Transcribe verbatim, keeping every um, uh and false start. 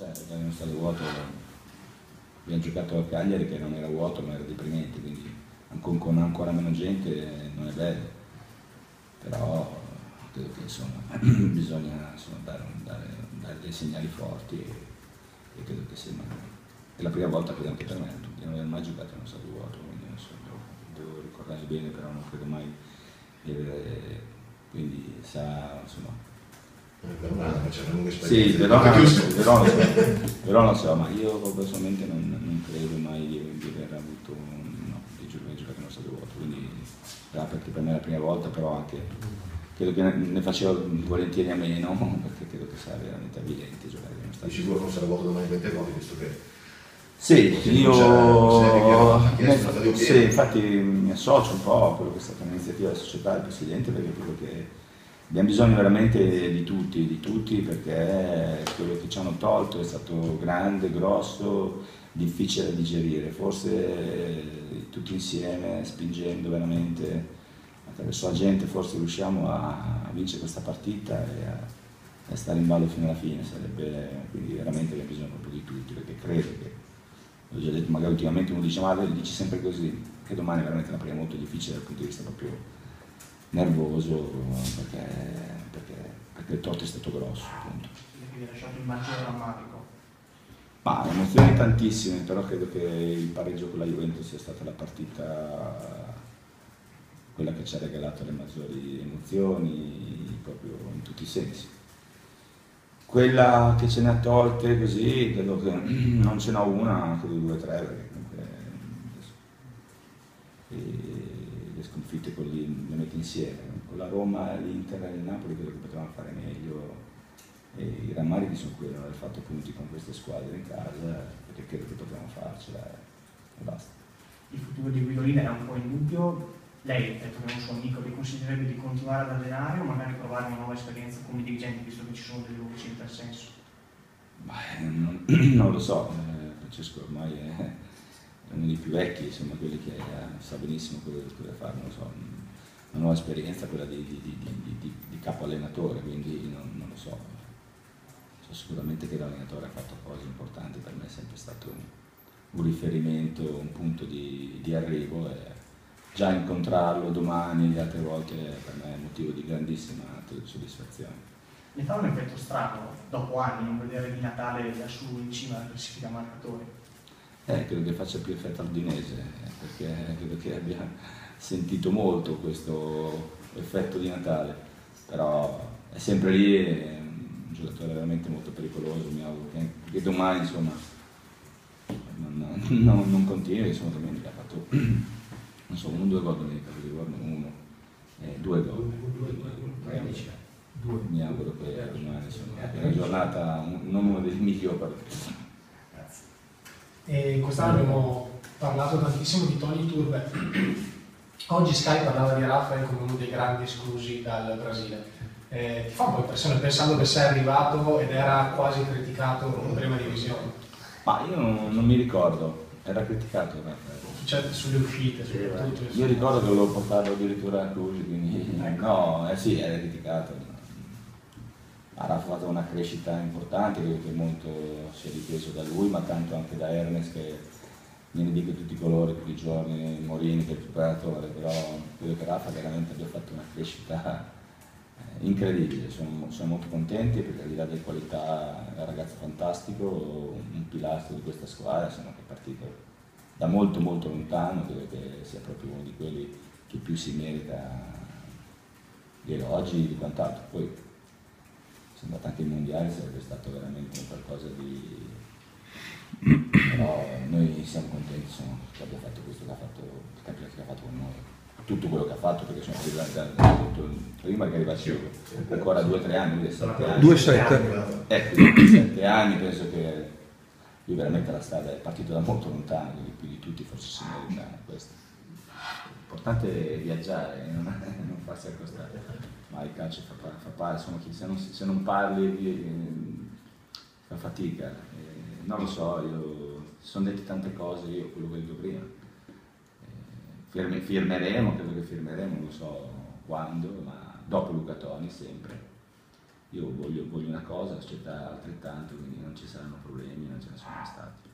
eh, perché nello stadio vuoto abbiamo giocato a Cagliari che non era vuoto ma era deprimente, quindi con, con ancora meno gente non è bello, però credo che insomma bisogna insomma, dare, dare, dare dei segnali forti e, e credo che sia è la prima volta che anche per me, tutti non abbiamo mai giocato nello stadio vuoto, quindi non so, devo, devo ricordare bene, però non credo mai di avere, quindi sa insomma. Sì, però, però, però non so, ma io personalmente non, non credo mai di, di aver avuto no, di giocare nello stadio vuoto, quindi era perché per me è la prima volta, però anche credo che ne facevo volentieri a meno, perché credo che sia veramente avvilente giocare nello stadio. Di sicuro non sarà vuoto domani venti volte, visto che sì, io sì, infatti mi associo un po' a quello che è stata un'iniziativa della società del Presidente, perché credo che abbiamo bisogno veramente di tutti, di tutti, perché quello che ci hanno tolto è stato grande, grosso, difficile da digerire. Forse tutti insieme, spingendo veramente attraverso la gente, forse riusciamo a vincere questa partita e a, a stare in ballo fino alla fine. Sarebbe, quindi veramente abbiamo bisogno proprio di tutti, perché credo che, l'ho già detto, magari ultimamente uno dice ma dici sempre così, che domani è veramente una partita molto difficile dal punto di vista proprio nervoso, perché, perché, perché il torto è stato grosso, appunto. Quindi hai lasciato il maggiore rammarico? Ma emozioni tantissime, però credo che il pareggio con la Juventus sia stata la partita quella che ci ha regalato le maggiori emozioni, proprio in tutti i sensi. Quella che ce ne ha tolte così, credo che non ce n'ho una, credo due o tre, perché comunque le sconfitte con le mette insieme, con la Roma, l'Inter e il Napoli credo che potevamo fare meglio, e i rammarichi sono quelli, non aver fatto punti con queste squadre in casa, perché credo che potevamo farcela e basta. Il futuro di Guidolin è un po' in dubbio, lei, detto che è un suo amico, vi consiglierebbe di continuare ad allenare o magari provare una nuova esperienza come dirigente, visto che ci sono delle voci in tal senso? Beh, non, non lo so, eh, Francesco ormai è uno dei più vecchi, insomma, quelli che eh, sa benissimo cosa deve fare, non lo so, una nuova esperienza, quella di, di, di, di, di, di capo allenatore, quindi non, non lo so. So sicuramente che l'allenatore ha fatto cose importanti, per me è sempre stato un, un riferimento, un punto di, di arrivo, e già incontrarlo domani, le altre volte, per me è motivo di grandissima soddisfazione. Mi fa un effetto strano, dopo anni, non vedere di Natale lassù in cima alla classifica marcatori. Eh, credo che faccia più effetto all'Udinese, perché credo che abbia sentito molto questo effetto di Natale, però è sempre lì, è un giocatore veramente molto pericoloso, mi auguro che, che domani insomma non, non, non continui, insomma domenica ha fatto non so, uno o due gol domenica, ricordo uno, eh, due gol, due. Mi auguro che domani insomma è una giornata, non uno dei migliori. E quest'anno abbiamo parlato tantissimo di Tony Turbe. Oggi Sky parlava di Rafael come uno dei grandi esclusi dal Brasile. Eh, ti fa un po' impressione pensando che sei arrivato ed era quasi criticato in prima divisione? Ma io non, non mi ricordo, era criticato Rafael. Cioè sulle uscite, soprattutto. Io ricordo che volevo portarlo addirittura a Cluj, quindi no, eh sì, era criticato. Ha fatto una crescita importante, credo che molto sia dipeso da lui, ma tanto anche da Ernest che viene di tutti i colori, tutti i giorni, Morini che è il preparatore, però credo che Rafa veramente abbia fatto una crescita incredibile, sono, sono molto contenti perché al di là delle qualità è un ragazzo fantastico, un pilastro di questa squadra, insomma, che è partito da molto molto lontano, credo che sia proprio uno di quelli che più si merita di elogi di quant'altro. Poi se è andato anche ai mondiali sarebbe stato veramente qualcosa di... però noi siamo contenti insomma, che abbia fatto questo che ha fatto, il campionato che ha fatto con noi, tutto quello che ha fatto, perché sono arrivato prima che arrivasse ancora due o tre anni, sette anni. due sette. Ecco, sette anni penso che lui veramente la strada è partito da molto lontano, quindi più di tutti forse si merita questo. L'importante è viaggiare, non, non farsi accostare, ma il calcio fa, fa parte, insomma, se non, se non parli eh, fa fatica, eh, non lo so, io, sono dette tante cose, io quello che ho detto prima, eh, firme, firmeremo, credo che firmeremo, non so quando, ma dopo Luca Toni sempre. Io voglio, vogli una cosa, la società altrettanto, quindi non ci saranno problemi, non ce ne sono mai stati.